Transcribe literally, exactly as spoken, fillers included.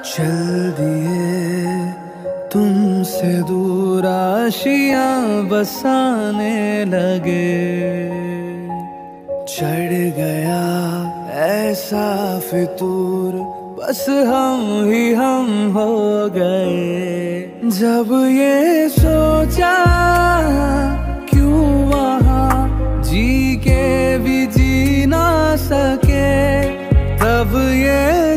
चल दिए तुमसे दूर आशियां बसाने लगे, चढ़ गया ऐसा फितूर बस हम ही हम हो गए। जब ये सोचा क्यों वहाँ जी के भी जी ना सके, तब ये